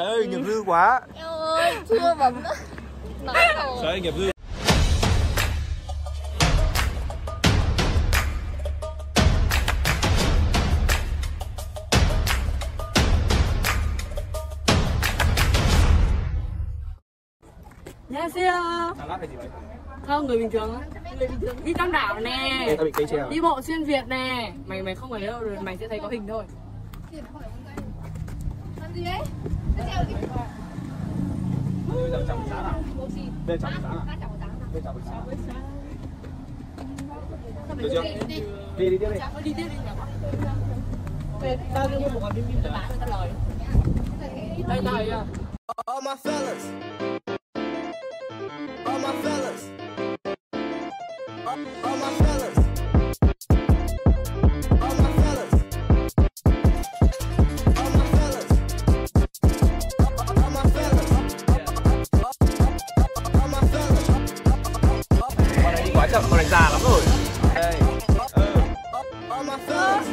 Ê, nghiệp dư quá. Eo ơi, chưa bấm nữa. Nói rồi. Sao nghiệp dư? 안녕하세요. Không, người bình thường á. Người bình thường đi Tam Đảo nè. Tao bị cây treo. Đi bộ xuyên Việt nè. Mày không phải đâu rồi, mày sẽ thấy có hình thôi. Làm gì đấy? Nó treo cái... Bây giờ chồng sáng à? Bây giờ chồng sáng à? Bây giờ sáng. Được chưa? Đi tiếp đi. Đi tiếp đi nhỉ? Tao đưa một quả bim bim tao bán người ta lời. Đây này à. All my fellas. All my fellas. All my fellas. All my fellas. All my fellas. All my fellas. All my fellas. Con này đi quá chậm, con này già lắm rồi. Đây. All my fellas.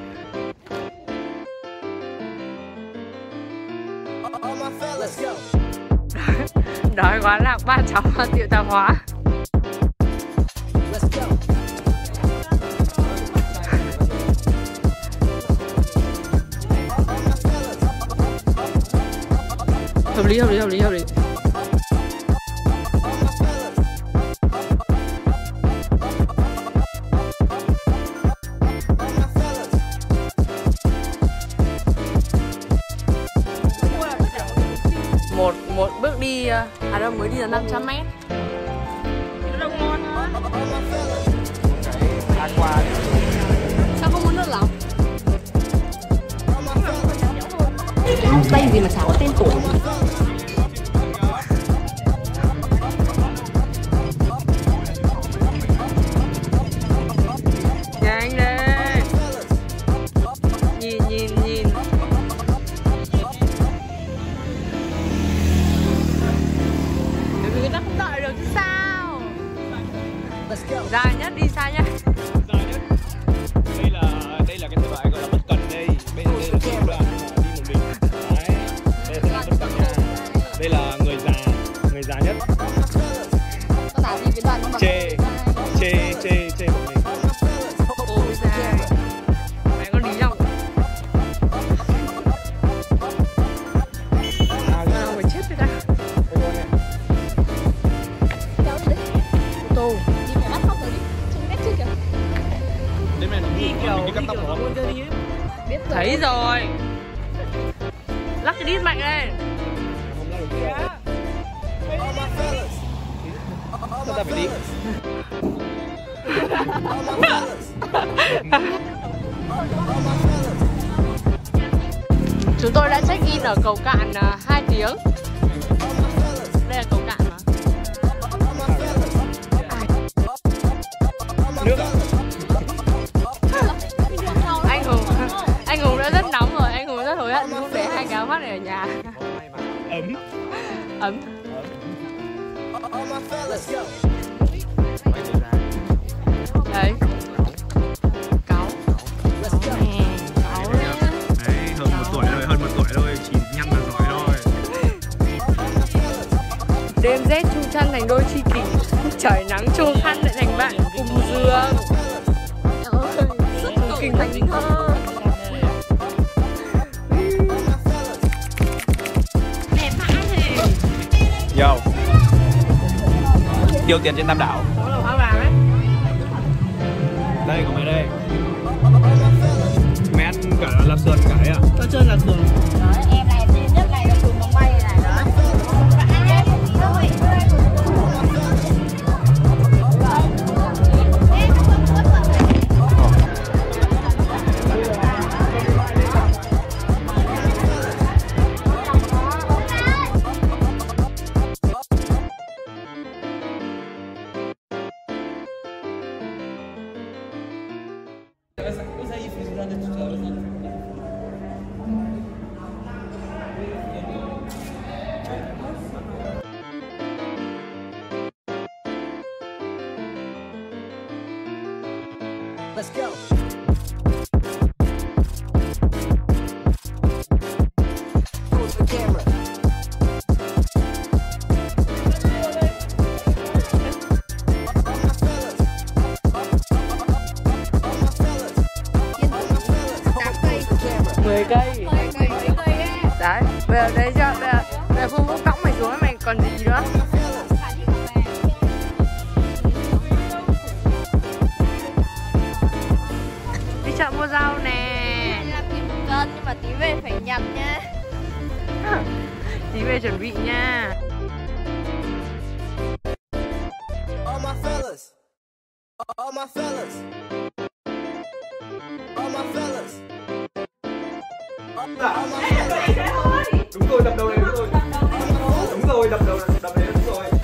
All my fellas. Let's go. Đói quá lạc ba cháu tiệu tạp hóa. Let's go. Hợp lý. Một bước đi, đâu mới đi là 500 mét. Đâu ngon quá. Ăn qua đi. Sao không muốn nước lắm? Tay gì mà chả có tên tuổi. Nhanh lên. Nhìn. Người ta không đợi được chứ sao? Dài nhất đi xa nhất. Đây là cái thể loại gọi là bất cần đây. Đây là cái đoạn mà đi một mình. Đấy. Đây là bất cần nha. Đây là người già nhất. Con nào đi với đoàn nhưng mà... Chê một mình. Ôi da. Mày có lý không? Nào phải chết rồi ta. Kéo đi đấy. Tô. Đi phải bắt khóc rồi đi. Trông biết chưa kìa. Đây này Đi kiểu đi cắt tóc hả? Biết rồi. Thấy rồi. Lắc cái đít mạnh lên. All my fellas. All Sao ta my phải đi? fellas. All my fellas. All my fellas. Chúng tôi đã check in ở cầu cạn 2 tiếng. Đây là cầu cạn mà. Nước à? Anh Hùng đã rất nóng rồi, anh Hùng rất hối hận không để 2 cái áo khoác này ở nhà. Ấm. Ấm. All my fellas. Go. Đấy. Cáu. Let's go. Cáu đấy. Đấy, hơn một tuổi thôi, chỉ nhăn là giỏi thôi. Đêm rét chung chăn thành đôi tri kỷ, trời nắng chua khăn lại thành bạn cùng giường. Rất kinh thành thơ. Đẹp hả thì. Yo. Tiêu tiền trên Tam Đảo. Hoa vàng ấy. Đây của mày đây. Mày ăn cả lạp sườn cả ấy à? Cho chơi là thường. Đấy, em này duy nhất này là chùm bóng bay này đó. Let's go. Pose the camera. Bây giờ đây chưa? Bây giờ Phương Vũ cõng mày xuống mày còn gì nữa? Đi chợ mua rau nè. Làm thì 1 cân nhưng mà tí về phải nhặt nha. Tí về chuẩn bị nha. All my fellas. All my fellas. All my fellas. All my fellas. Đúng rồi, đập đầu này, đúng rồi. Đúng rồi, đập đầu này, đập đấy, đúng rồi.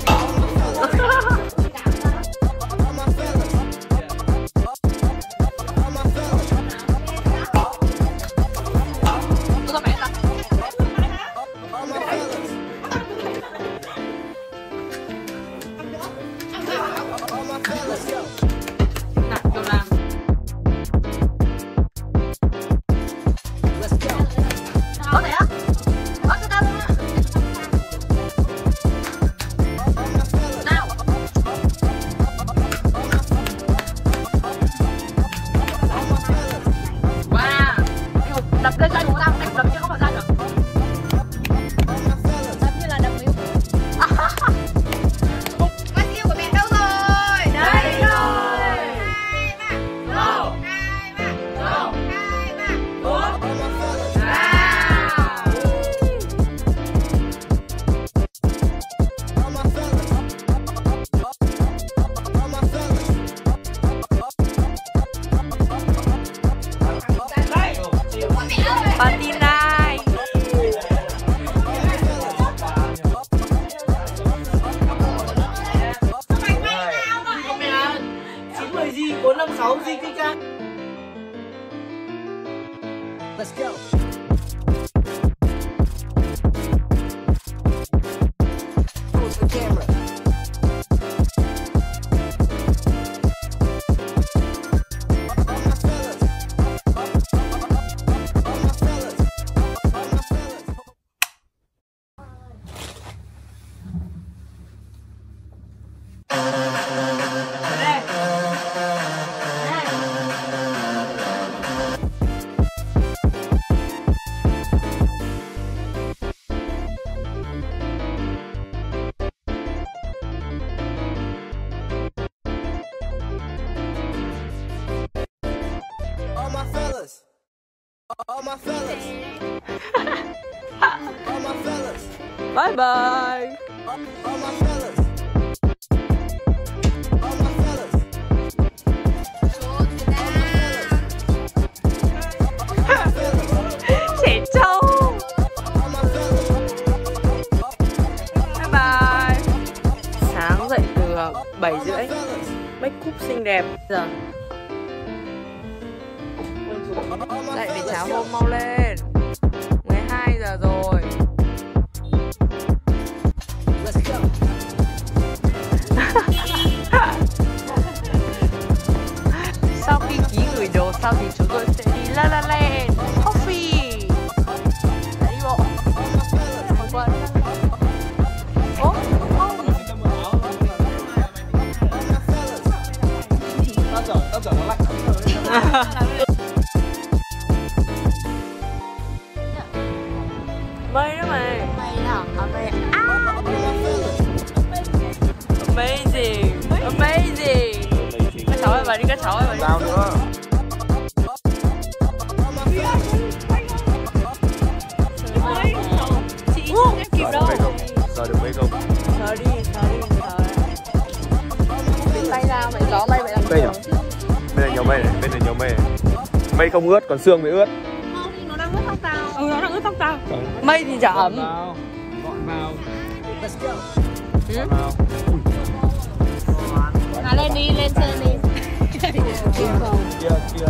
Let's go. Pose the camera. All my fellas. All my fellas. All my fellas. All my fellas. All my fellas. All my fellas. Bye bye. All my fellas. All my fellas. Trẻ trâu. All my fellas. Bye bye. Sáng dậy từ 7:30. Fellas. Make up xinh đẹp. Giờ dậy để cháo hôm mau lên. 12 giờ rồi. Let's go. Sau khi ký gửi đồ xong thì chúng tôi sẽ đi La La Land Coffee. Đã đi bộ. Không quên. Ủa? Tao chở nó lạnh. Mây đó mày. Mày nào? Mày Amazing. Amazing. Các cháu ơi, bà đi, các cháu ơi, bà đi. Sao nữa? Chị chưa kịp đâu. Sợ được mấy không? Sợ đi, sợ đi, sợ. Bên tay ra mày gió mây mày làm Đây à? Bên này nhiều mây này, bên này nhiều mây này. Mây không ướt, còn sương mới ướt. nó đang ướt tóc tao. Ừ, nó đang ướt tóc tao. Mây thì chả ấm. Gọn vào. Let's go. Gọn vào. Nó lên đi, lên trên đi. Kia là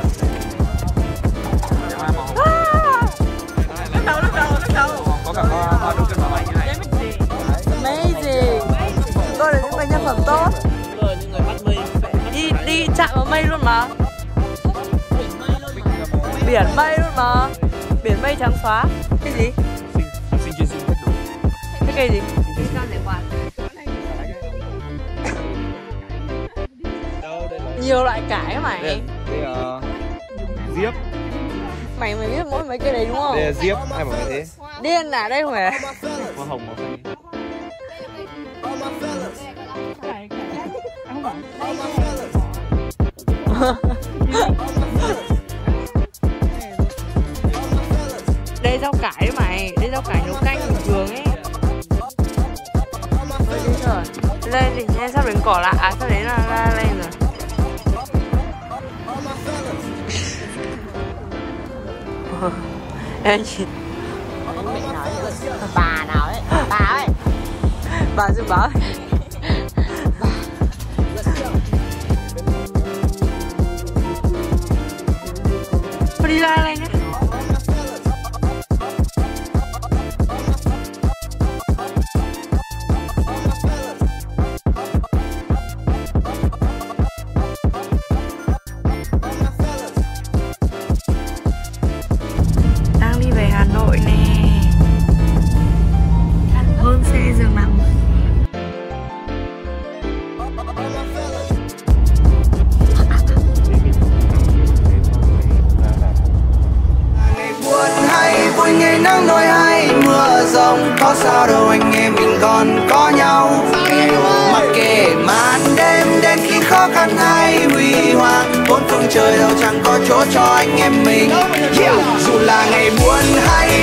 Nước đầu. có cả hoa nước trên mây như này. Amazing. Tôi là những người nhân phẩm tốt. Tôi là những người bắt mây. Đi chạm vào mây luôn mà. Biển mây luôn mà. Biển mây trắng xóa. Cái gì? Sinh trên sinh đủ. Cái cây gì? Nhiều loại cải mày. Đây là diếp. Mày biết mỗi mấy cái đấy đúng không? Đây là diếp, ai bảo cái thế? Điên à, đây không phải là... Hoa hồng màu xanh. All my fellas. Đây rau cải đấy mày, đây rau cải nấu canh bình thường ấy. Rồi, lên thì nghe sắp đến cỏ lạ, à sắp đến là lên rồi. Em chị Bà nào ấy, bà ơi. bà dự báo đi ra lên nhé. Đang đi về Hà Nội nè, hơn xe giường nằm. Ngày buồn hay vui, ngày nắng nỗi hay mưa rông, có sao đâu anh em mình còn có nhau. Mặc kệ màn đêm đến khi khó khăn hay huy hoàng, bốn phương trời đâu chẳng có chỗ cho anh em mình. Dù là ngày buồn hay